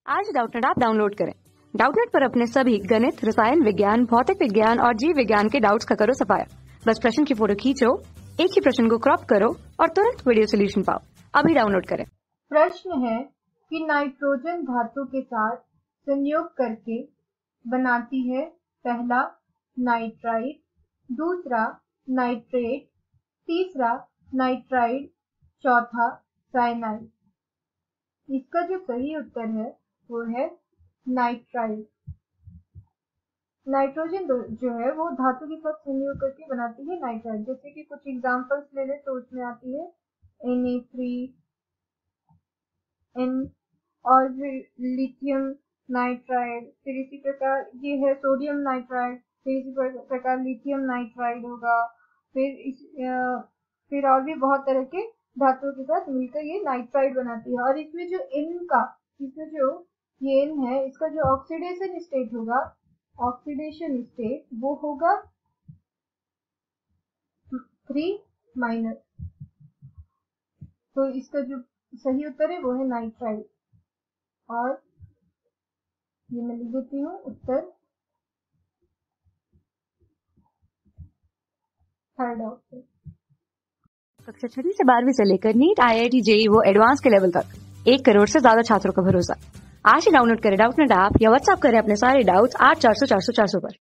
आज Doubtnut app download करें। Doubtnut पर अपने सभी गणित, रसायन विज्ञान, भौतिक विज्ञान और जीव विज्ञान के डाउट्स का करो सफाया। बस प्रश्न की फोटो खींचो, एक ही प्रश्न को क्रॉप करो और तुरंत वीडियो सोल्यूशन पाओ। अभी डाउनलोड करें। प्रश्न है कि नाइट्रोजन धातु के साथ संयोग करके बनाती है पहला नाइट्राइड, दूसरा नाइट्रेट, तीसरा नाइट्राइड, चौथा साइनाइड। इसका जो सही उत्तर है वो है नाइट्राइड। नाइट्रोजन जो है वो धातु के साथ संयोग करके बनाती है नाइट्राइड। जैसे कि कुछ एग्जांपल्स ले ले तो उसमें आती है Na3N और लिथियम नाइट्राइड, फिर इसी प्रकार ये है सोडियम नाइट्राइड, फिर इसी प्रकार लिथियम नाइट्राइड होगा, फिर और भी बहुत तरह के धातुओं के साथ मिलकर ये नाइट्राइड बनाती है। और इसमें जो ये N है, इसका जो ऑक्सीडेशन स्टेट होगा, ऑक्सीडेशन स्टेट वो होगा 3-। तो इसका जो सही उत्तर है वो है नाइट्राइड। और ये मैं लिख देती हूँ उत्तर थर्ड ऑप्शन। कक्षा 6 से 12वीं से लेकर नीट, IIT, JEE वो एडवांस के लेवल तक 1 करोड़ से ज्यादा छात्रों का भरोसा। आज ही डाउनलोड करें डाउटनेट ऐप या व्हाट्सएप करें अपने सारे डाउट्स 8400 400 400 पर।